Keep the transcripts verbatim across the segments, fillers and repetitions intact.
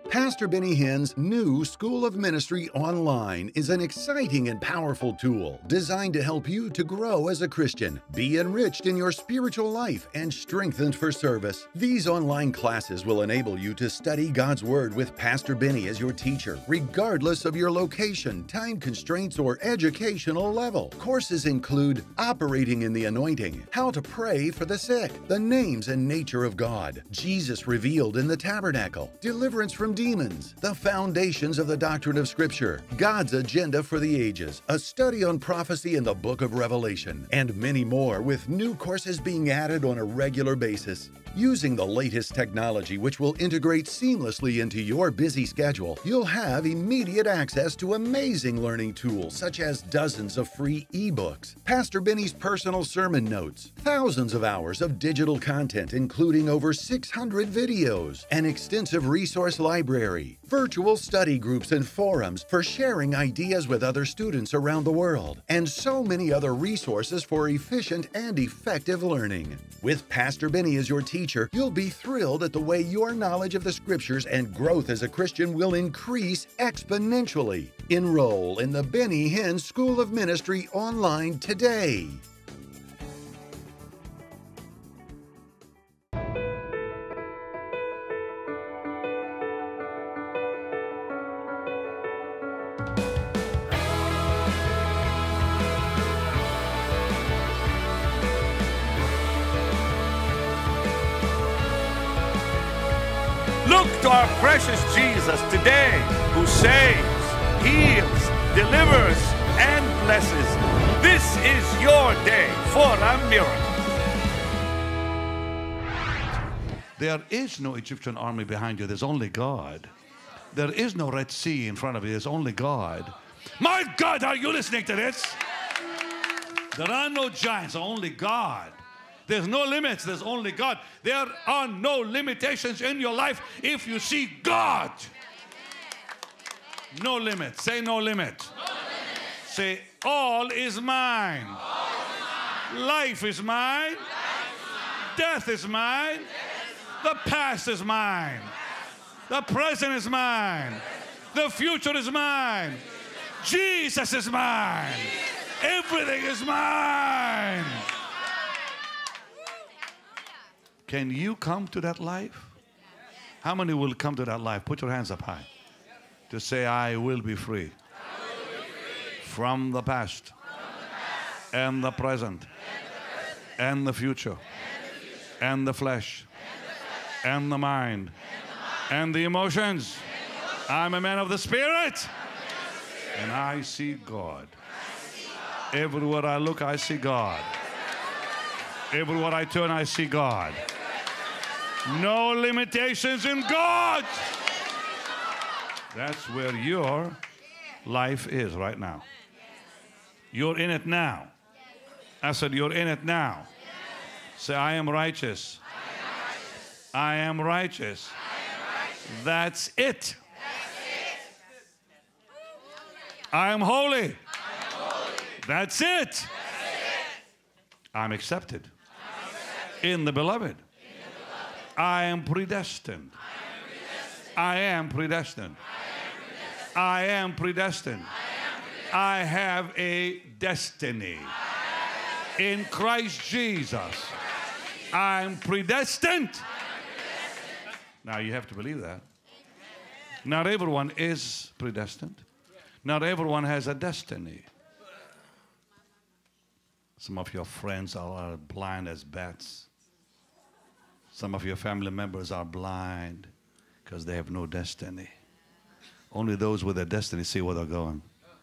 Pastor Benny Hinn's new School of Ministry Online is an exciting and powerful tool designed to help you to grow as a Christian, be enriched in your spiritual life, and strengthened for service. These online classes will enable you to study God's Word with Pastor Benny as your teacher, regardless of your location, time constraints, or educational level. Courses include operating in the anointing, how to pray for the sick, the names and nature of God, Jesus revealed in the tabernacle, deliverance from demons, the foundations of the doctrine of Scripture, God's agenda for the ages, a study on prophecy in the book of Revelation, and many more, with new courses being added on a regular basis. Using the latest technology, which will integrate seamlessly into your busy schedule, you'll have immediate access to amazing learning tools such as dozens of free ebooks, Pastor Benny's personal sermon notes, thousands of hours of digital content including over six hundred videos, an extensive resource library, virtual study groups and forums for sharing ideas with other students around the world, and so many other resources for efficient and effective learning. With Pastor Benny as your teacher, you'll be thrilled at the way your knowledge of the Scriptures and growth as a Christian will increase exponentially. Enroll in the Benny Hinn School of Ministry online today. Look to our precious Jesus today, who saves, heals, delivers, and blesses. This is your day for a miracle. There is no Egyptian army behind you. There's only God. There is no Red Sea in front of you. There's only God. My God, are you listening to this? There are no giants, only God. There's no limits. There's only God. There are no limitations in your life if you see God. No limit. Say no limit. No limit. Say all is mine. All is mine. Life is mine. Life is mine. Death is mine. Death is mine. The past is mine. The present is mine. The future is mine. Jesus is mine. Everything is mine. Can you come to that life? How many will come to that life? Put your hands up high. To say, I will be free. Will be free. From the past. From the past. And the present. And the, present. And the future. And the, future. And the flesh. And the, flesh. And the mind. And the, mind. And the emotions. And the emotions. I'm a man of the Spirit. Of the Spirit. And I see God. I see God. Everywhere I look, I see God. Everywhere I turn, I see God. No limitations in God. That's where your life is right now. You're in it now. I said, you're in it now. Say, I am righteous. I am righteous. That's it. I am holy. That's it. I'm accepted in the beloved. I am predestined. I am predestined. I am predestined. I have a destiny in Christ Jesus. I'm predestined. Now you have to believe that. Not everyone is predestined. Not everyone has a destiny. Some of your friends are blind as bats. Some of your family members are blind because they have no destiny. Only those with a destiny see where they're going.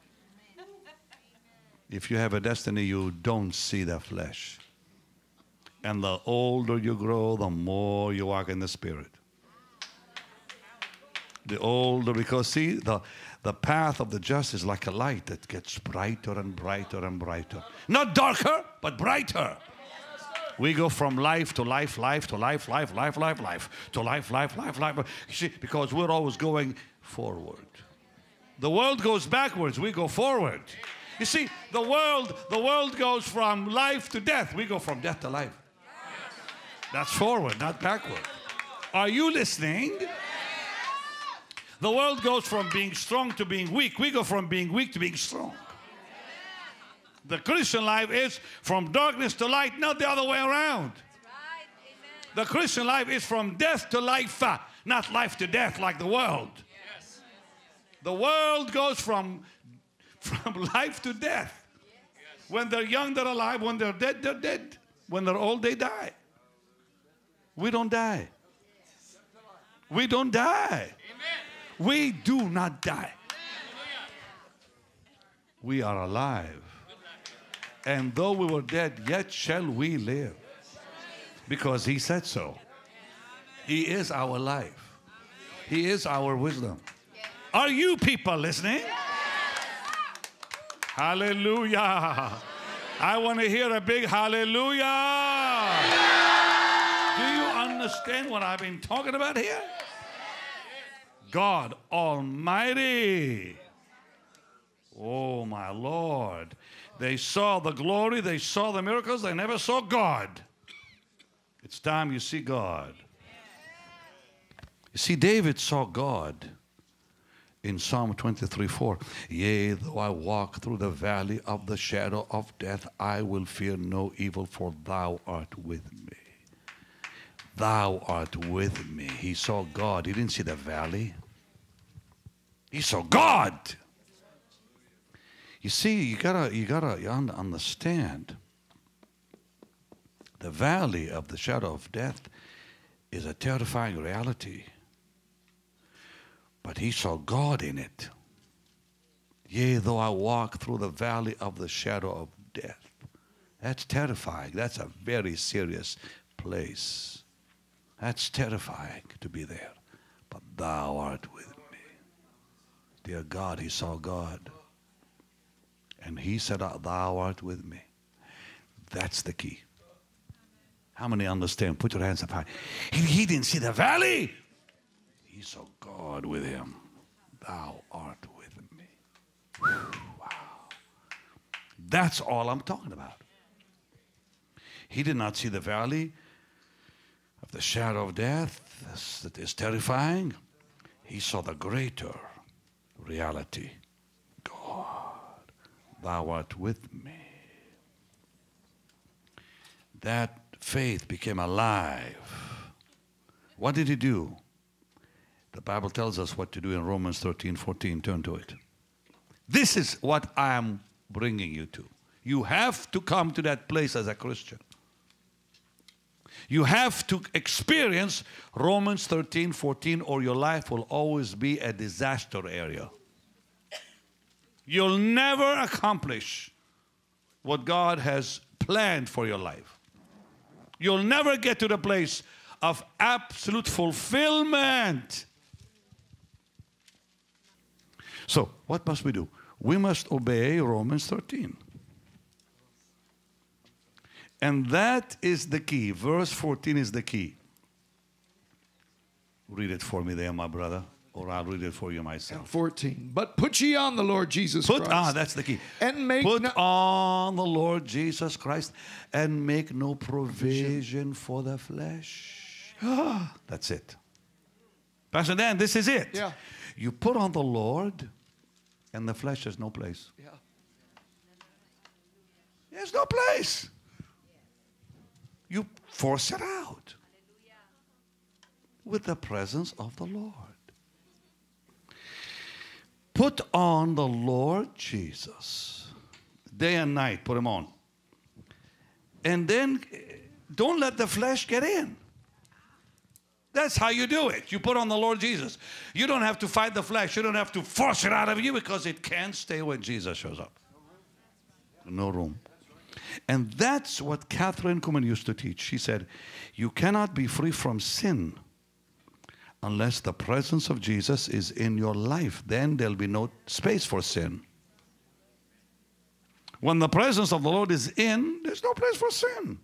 If you have a destiny, you don't see the flesh. And the older you grow, the more you walk in the Spirit. The older, because see, the, the path of the just is like a light that gets brighter and brighter and brighter. Not darker, but brighter. We go from life to life, life to life, life, life, life, life, to life, life, life, life. You see, because we're always going forward. The world goes backwards, we go forward. You see, the world, the world goes from life to death. We go from death to life. That's forward, not backward. Are you listening? The world goes from being strong to being weak. We go from being weak to being strong. The Christian life is from darkness to light, not the other way around. The Christian life is from death to life, uh, not life to death like the world. Yes. The world goes from, from life to death. Yes. When they're young, they're alive. When they're dead, they're dead. When they're old, they die. We don't die. We don't die. Amen. We do not die. We are alive. And though we were dead, yet shall we live. Because he said so. He is our life. He is our wisdom. Are you people listening? Hallelujah. I want to hear a big hallelujah. Do you understand what I've been talking about here? God Almighty. Oh, my Lord. They saw the glory. They saw the miracles. They never saw God. It's time you see God. You see, David saw God in Psalm twenty-three four. Yea, though I walk through the valley of the shadow of death, I will fear no evil, for thou art with me. Thou art with me. He saw God. He didn't see the valley. He saw God. You see, you gotta, you gotta understand. The valley of the shadow of death is a terrifying reality. But he saw God in it. Yea, though I walk through the valley of the shadow of death. That's terrifying. That's a very serious place. That's terrifying to be there. But thou art with me. Dear God, he saw God. And he said, thou art with me. That's the key. How many understand? Put your hands up high. He, he didn't see the valley. He saw God with him. Thou art with me. Whew, wow. That's all I'm talking about. He did not see the valley of the shadow of death that is terrifying. He saw the greater reality. God, thou art with me. That faith became alive. What did he do? The Bible tells us what to do in Romans thirteen fourteen. Turn to it. This is what I am bringing you to. You have to come to that place as a Christian. You have to experience Romans thirteen fourteen, or your life will always be a disaster area. You'll never accomplish what God has planned for your life. You'll never get to the place of absolute fulfillment. So, what must we do? We must obey Romans thirteen. And that is the key. Verse fourteen is the key. Read it for me there, my brother, or I'll read it for you myself. fourteen. But put ye on the Lord Jesus put, Christ. Ah, that's the key. And make put no, on the Lord Jesus Christ and make no provision for the flesh. Ah, that's it. Pastor Dan, this is it. Yeah. You put on the Lord and the flesh has no place. Yeah. There's no place. You force it out with the presence of the Lord. Put on the Lord Jesus. Day and night, put him on. And then don't let the flesh get in. That's how you do it. You put on the Lord Jesus. You don't have to fight the flesh. You don't have to force it out of you, because it can't stay when Jesus shows up. No room. And that's what Catherine Kuhlman used to teach. She said, you cannot be free from sin unless the presence of Jesus is in your life. Then there'll be no space for sin. When the presence of the Lord is in, there's no place for sin.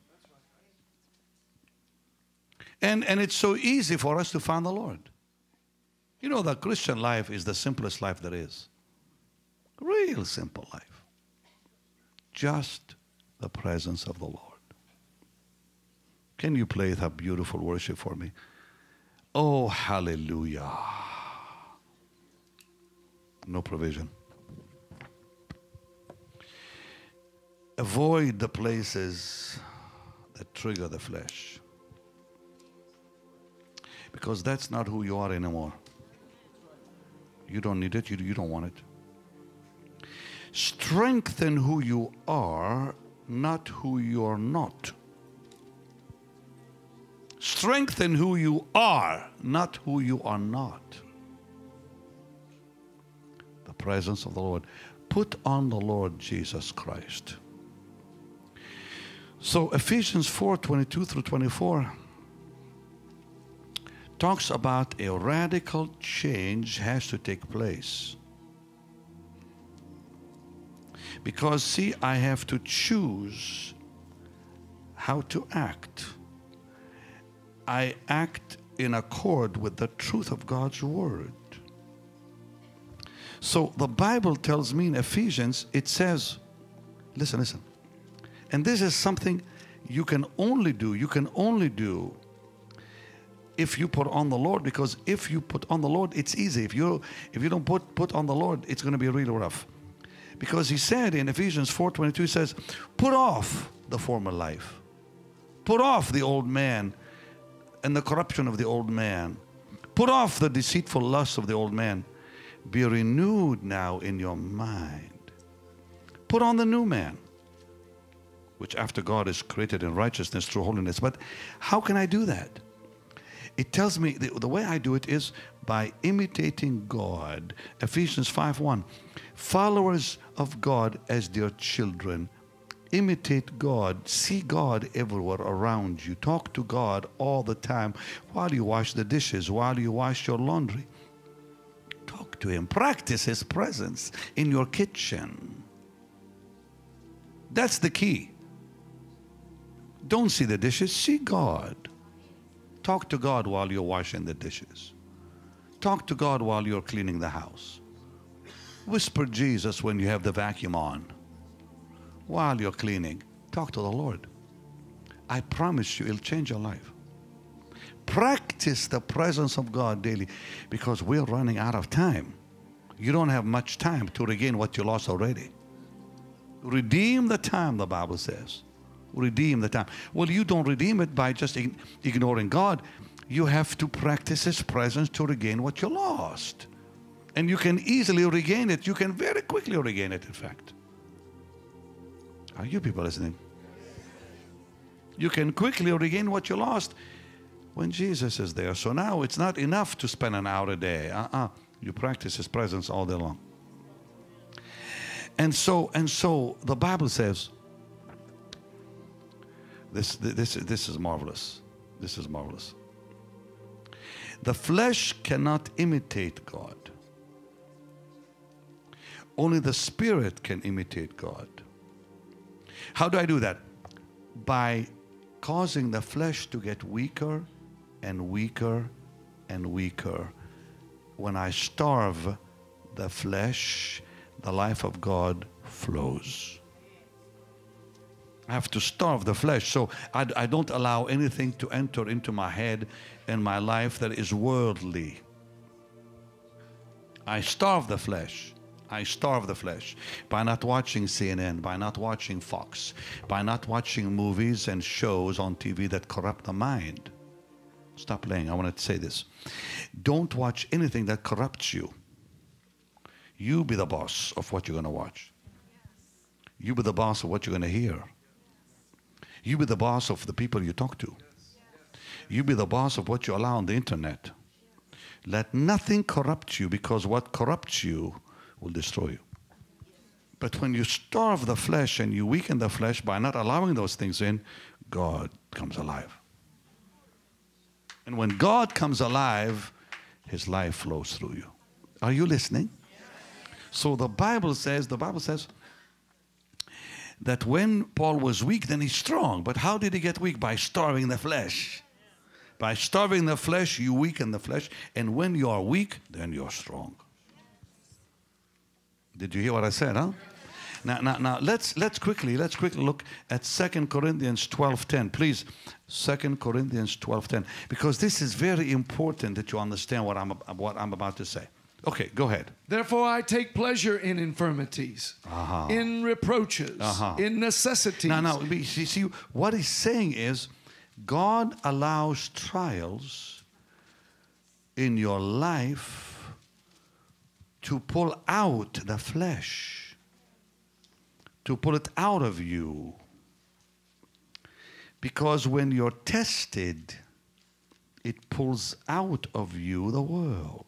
And, and it's so easy for us to find the Lord. You know, the Christian life is the simplest life there is. Real simple life. Just the presence of the Lord. Can you play that beautiful worship for me? Oh, hallelujah. no provision. Avoid the places that trigger the flesh, because that's not who you are anymore. You don't need it. You, you don't want it. Strengthen who you are, not who you are not. Strengthen who you are, not who you are not. The presence of the Lord. Put on the Lord Jesus Christ. So Ephesians four, twenty-two through twenty-four talks about a radical change has to take place. Because see, I have to choose how to act. I act in accord with the truth of God's word. So the Bible tells me in Ephesians, it says, listen, listen. And this is something you can only do, you can only do if you put on the Lord, because if you put on the Lord, it's easy. If you if you don't put, put on the Lord, it's going to be really rough. Because he said in Ephesians four twenty-two, he says, put off the former life. Put off the old man and the corruption of the old man. Put off the deceitful lusts of the old man. Be renewed now in your mind. Put on the new man, which after God is created in righteousness through holiness. But how can I do that? It tells me the, the way I do it is by imitating God. Ephesians five one. Followers of God as dear children. Imitate God. See God everywhere around you. Talk to God all the time while you wash the dishes, while you wash your laundry. Talk to Him. Practice His presence in your kitchen. That's the key. Don't see the dishes, see God. Talk to God while you're washing the dishes. Talk to God while you're cleaning the house. Whisper Jesus when you have the vacuum on. While you're cleaning, talk to the Lord. I promise you, it'll change your life. Practice the presence of God daily, because we're running out of time. You don't have much time to regain what you lost already. Redeem the time, the Bible says. Redeem the time. Well, you don't redeem it by just ignoring God. You have to practice His presence to regain what you lost. And you can easily regain it. You can very quickly regain it, in fact. Are you people listening? You can quickly regain what you lost when Jesus is there. So now it's not enough to spend an hour a day. Uh-uh. You practice His presence all day long. And so, and so the Bible says, This, this, this is marvelous. This is marvelous. The flesh cannot imitate God. Only the Spirit can imitate God. How do I do that? By causing the flesh to get weaker and weaker and weaker. When I starve the flesh, the life of God flows. I have to starve the flesh, so I, I don't allow anything to enter into my head and my life that is worldly. I starve the flesh. I starve the flesh by not watching C N N, by not watching Fox, by not watching movies and shows on T V that corrupt the mind. Stop playing. I want to say this. Don't watch anything that corrupts you. You be the boss of what you're going to watch. You be the boss of what you're going to hear. You be the boss of the people you talk to. You be the boss of what you allow on the internet. Let nothing corrupt you, because what corrupts you will destroy you. But when you starve the flesh and you weaken the flesh by not allowing those things in, God comes alive. And when God comes alive, His life flows through you. Are you listening? So the Bible says, the Bible says that when Paul was weak, then he's strong. But how did he get weak? By starving the flesh. By starving the flesh, you weaken the flesh. And when you are weak, then you're strong. Did you hear what I said, huh? Now, now, now let's, let's quickly, let's quickly look at Second Corinthians twelve ten. Please, Second Corinthians twelve ten. Because this is very important that you understand what I'm, what I'm about to say. Okay, go ahead. Therefore I take pleasure in infirmities, Uh-huh. in reproaches, Uh-huh. in necessities. Now, now, we- see, see, what he's saying is God allows trials in your life to pull out the flesh, to pull it out of you. Because when you're tested, it pulls out of you the world.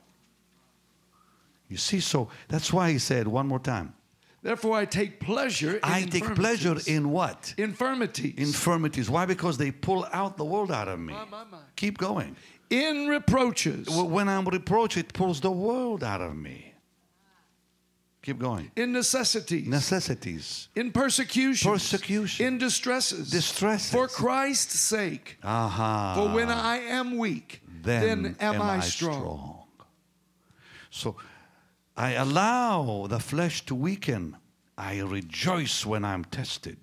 You see, so that's why he said, one more time, Therefore I take pleasure in I take pleasure infirmities. in what? Infirmities. Infirmities. Why? Because they pull out the world out of me. My, my, my. Keep going. In reproaches. W- When I'm reproached, it pulls the world out of me. Keep going. In necessities. Necessities. In persecutions. Persecution. In distresses. Distresses. For Christ's sake. Aha. For when I am weak, then, am, I, strong. So I allow the flesh to weaken. I rejoice when I'm tested.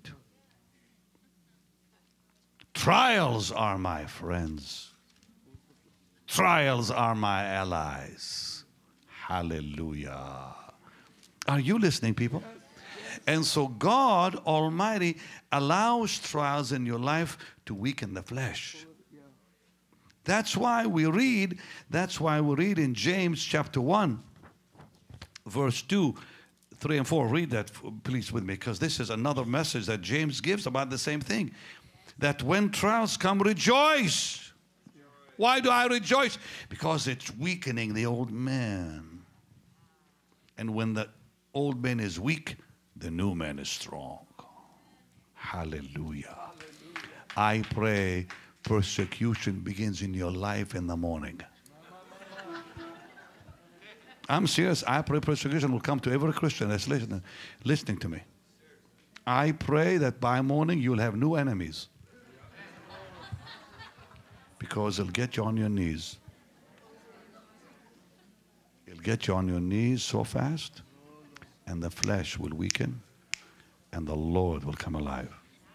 Trials are my friends. Trials are my allies. Hallelujah. Are you listening, people? And so God Almighty allows trials in your life to weaken the flesh. That's why we read, that's why we read in James chapter one, verse two, three and four. Read that, please, with me, because this is another message that James gives about the same thing. That when trials come, rejoice. Why do I rejoice? Because it's weakening the old man. And when the old man is weak, the new man is strong. Hallelujah. I pray persecution begins in your life in the morning. I'm serious. I pray persecution will come to every Christian that's listening, listening to me. I pray that by morning you'll have new enemies. Because it'll get you on your knees. It'll get you on your knees so fast, and the flesh will weaken, and the Lord will come alive.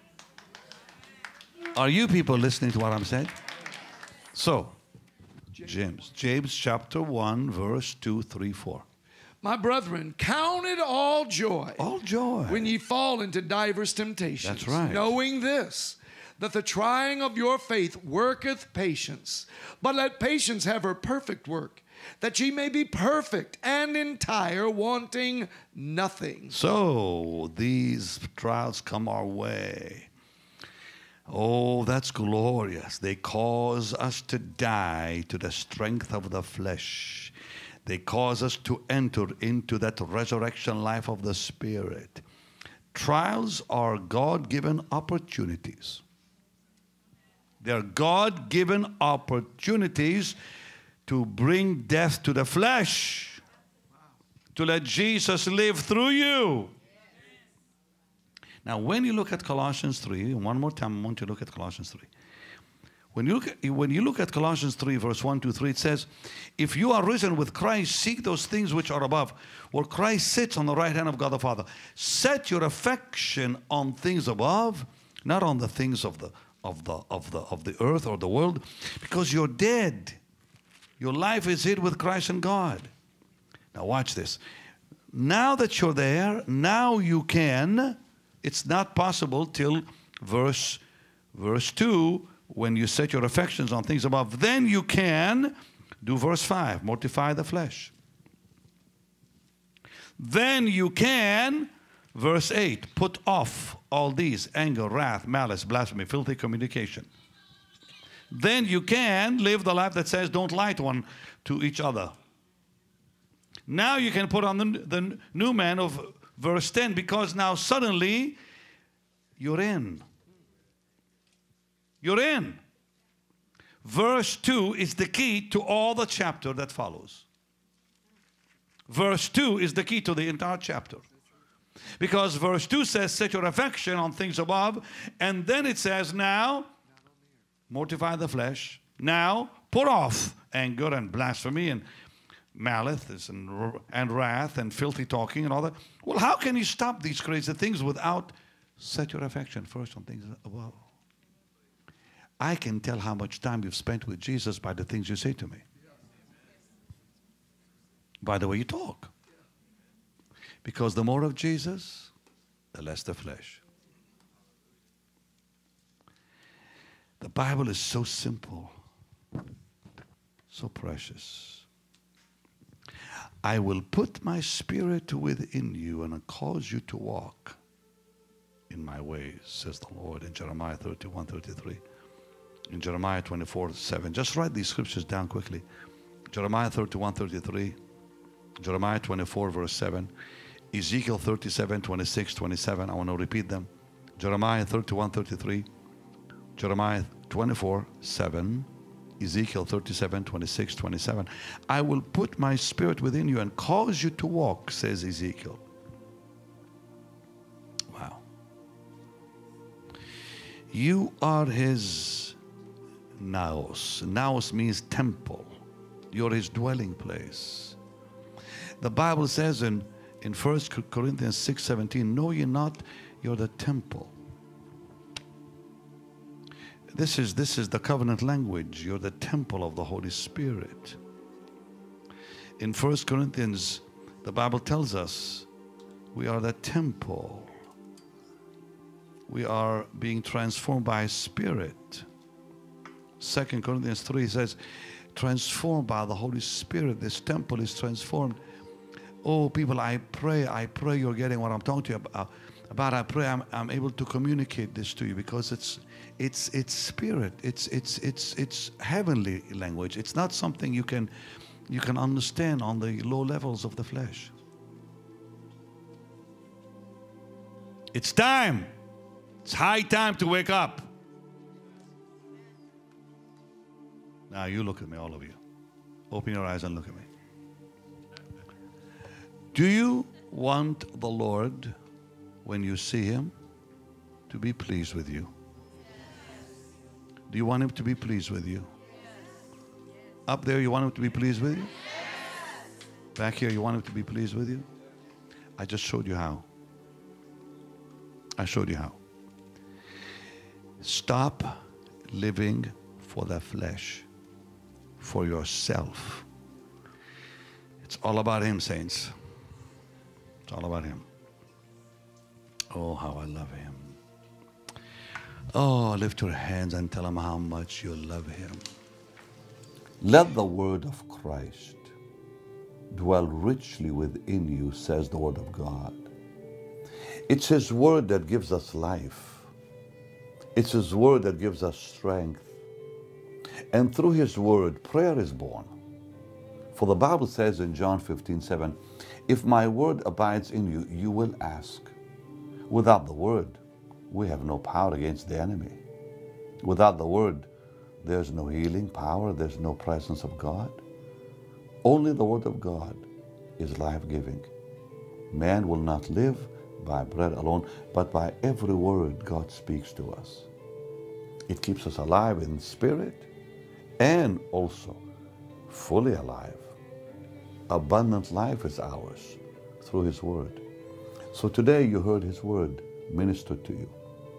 Are you people listening to what I'm saying? So, James, James chapter one, verse two, three, four. My brethren, count it all joy. All joy. When ye fall into divers temptations. That's right. Knowing this, that the trying of your faith worketh patience. But let patience have her perfect work, that ye may be perfect and entire, wanting nothing. So, these trials come our way. Oh, that's glorious. They cause us to die to the strength of the flesh. They cause us to enter into that resurrection life of the Spirit. Trials are God-given opportunities. They're God-given opportunities to bring death to the flesh, to let Jesus live through you. Now, when you look at Colossians three, one more time, I want you to look at Colossians three. When you look at, when you look at Colossians three, verse one, two, three, it says, if you are risen with Christ, seek those things which are above, where Christ sits on the right hand of God the Father. Set your affection on things above, not on the things of the of the of the of the earth or the world, because you're dead. Your life is hid with Christ in God. Now watch this. Now that you're there, now you can. It's not possible till verse, verse two, when you set your affections on things above. Then you can do verse five, mortify the flesh. Then you can, verse eight, put off all these, anger, wrath, malice, blasphemy, filthy communication. Then you can live the life that says don't lie to one to each other. Now you can put on the, the new man of verse ten, because now suddenly you're in. You're in. Verse two is the key to all the chapter that follows. Verse two is the key to the entire chapter. Because verse two says, set your affection on things above. And then it says, now, mortify the flesh. Now, put off anger and blasphemy and malice and, and wrath and filthy talking and all that. Well, how can you stop these crazy things without set your affection first on things above? I can tell how much time you've spent with Jesus by the things you say to me. by the way you talk. Because the more of Jesus, the less the flesh. The Bible is so simple, so precious. I will put my spirit within you and I'll cause you to walk in my ways, says the Lord, in Jeremiah thirty-one, thirty-three. In Jeremiah twenty-four, seven. Just write these scriptures down quickly. Jeremiah thirty-one, thirty-three. Jeremiah twenty-four, verse seven. Ezekiel thirty-seven, twenty-six, twenty-seven. I want to repeat them. Jeremiah thirty-one, thirty-three. Jeremiah twenty-four, seven. Ezekiel thirty-seven, twenty-six, twenty-seven. I will put my spirit within you and cause you to walk, says Ezekiel. Wow. You are his naos. Naos means temple. You're his dwelling place. The Bible says in, in First Corinthians six seventeen, know ye not you're the temple. This is, this is the covenant language. You're the temple of the Holy Spirit. In First Corinthians, the Bible tells us we are the temple. We are being transformed by Spirit. Second Corinthians three says, transformed by the Holy Spirit. This temple is transformed. Oh, people, I pray, I pray you're getting what I'm talking to you about. about I pray I'm, I'm able to communicate this to you because it's it's it's spirit. It's it's it's it's heavenly language. It's not something you can you can understand on the low levels of the flesh. It's time. It's high time to wake up. Now you look at me, all of you. Open your eyes and look at me. Do you want the Lord, when you see Him, to be pleased with you? Do you want Him to be pleased with you? Up there, you want Him to be pleased with you? Back here, you want Him to be pleased with you? I just showed you how. I showed you how. Stop living for the flesh, for yourself. It's all about Him, saints. It's all about Him. Oh, how I love Him. Oh, lift your hands and tell Him how much you love Him. Let the word of Christ dwell richly within you, says the word of God. It's His word that gives us life. It's His word that gives us strength. And through His word, prayer is born. For the Bible says in John fifteen, seven, if my word abides in you, you will ask. Without the word, we have no power against the enemy. Without the word, there's no healing power, there's no presence of God. Only the word of God is life-giving. Man will not live by bread alone, but by every word God speaks to us. It keeps us alive in spirit and also fully alive. Abundant life is ours through His word. So today you heard His word ministered to you.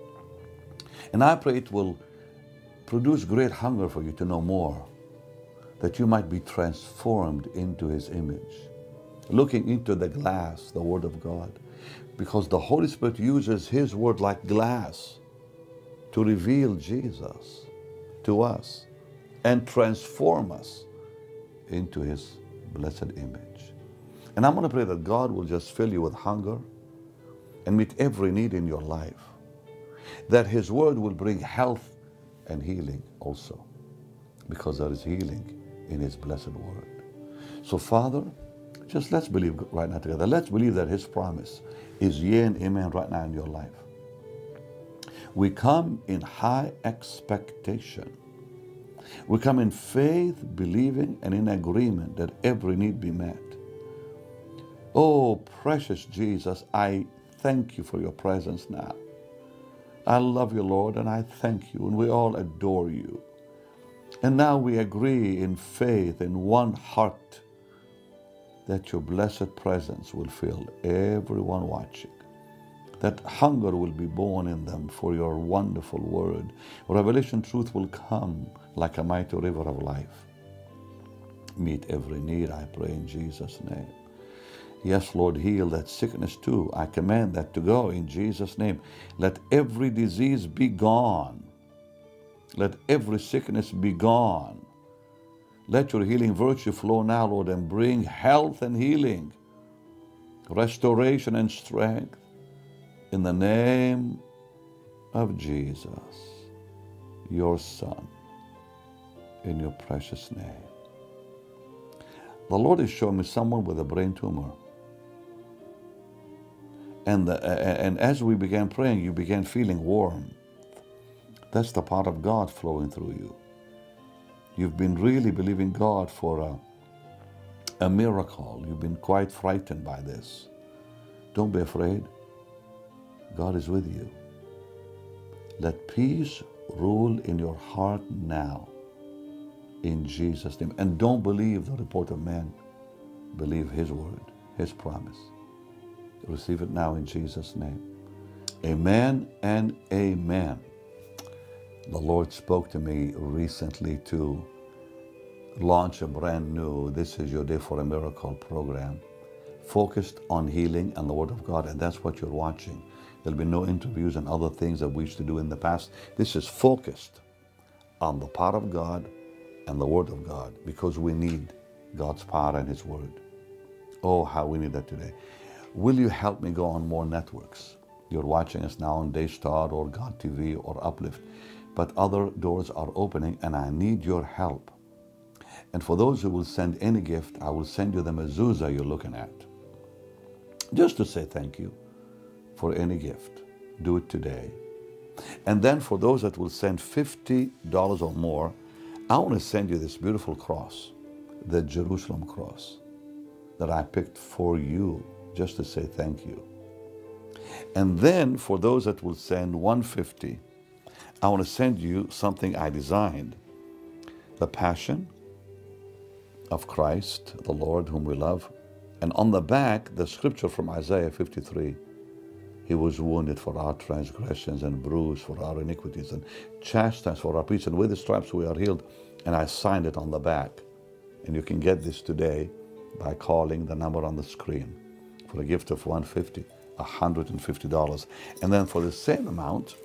And I pray it will produce great hunger for you to know more, that you might be transformed into His image, looking into the glass, the word of God, because the Holy Spirit uses His word like glass to reveal Jesus to us and transform us into His blessed image. And I'm going to pray that God will just fill you with hunger and meet every need in your life, that His word will bring health and healing also, because there is healing in His blessed word. So Father, just let's believe right now together. Let's believe that His promise is yea and amen right now in your life. We come in high expectation. We come in faith, believing, and in agreement that every need be met. Oh, precious Jesus, I thank you for your presence now. I love you, Lord, and I thank you, and we all adore you. And now we agree in faith, in one heart, that your blessed presence will fill everyone watching, that hunger will be born in them for your wonderful word. Revelation truth will come like a mighty river of life. Meet every need, I pray in Jesus' name. Yes, Lord, heal that sickness too. I command that to go in Jesus' name. Let every disease be gone. Let every sickness be gone. Let your healing virtue flow now, Lord, and bring health and healing, restoration and strength in the name of Jesus, your Son, in your precious name. The Lord is showing me someone with a brain tumor. And, the, and as we began praying, you began feeling warm. That's the part of God flowing through you. You've been really believing God for a, a miracle. You've been quite frightened by this. Don't be afraid. God is with you. Let peace rule in your heart now, in Jesus' name. And don't believe the report of man. Believe His word, His promise. Receive it now in Jesus' name. Amen and amen. The Lord spoke to me recently to launch a brand new This Is Your Day for a Miracle program focused on healing and the Word of God, and that's what you're watching. There'll be no interviews and other things that we used to do in the past. This is focused on the power of God and the Word of God, because we need God's power and His Word. Oh, how we need that today. Will you help me go on more networks? You're watching us now on Daystar or God T V or Uplift, but other doors are opening and I need your help. And for those who will send any gift, I will send you the mezuzah you're looking at, just to say thank you for any gift. Do it today. And then for those that will send fifty dollars or more, I want to send you this beautiful cross, the Jerusalem cross, that I picked for you, just to say thank you. And then for those that will send one hundred fifty dollars, I want to send you something I designed, the Passion of Christ, the Lord whom we love. And on the back, the scripture from Isaiah fifty-three, He was wounded for our transgressions and bruised for our iniquities and chastised for our peace, and with His stripes we are healed. And I signed it on the back. And you can get this today by calling the number on the screen for a gift of one hundred fifty dollars, one hundred fifty dollars. And then for the same amount,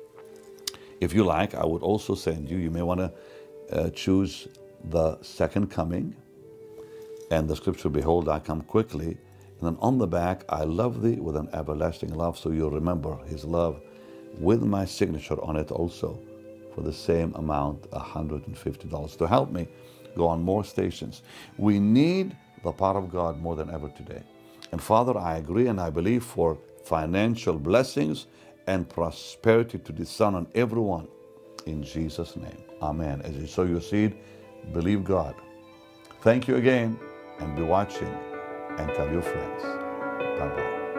if you like, I would also send you, you may want to uh, choose the second coming and the scripture, behold, I come quickly. And then on the back, I love thee with an everlasting love. So you'll remember His love with my signature on it also for the same amount, one hundred fifty dollars, to help me go on more stations. We need the power of God more than ever today. And Father, I agree and I believe for financial blessings and prosperity to descend on everyone in Jesus' name. Amen. As you sow your seed, believe God. Thank you again, and be watching and tell your friends. Bye-bye.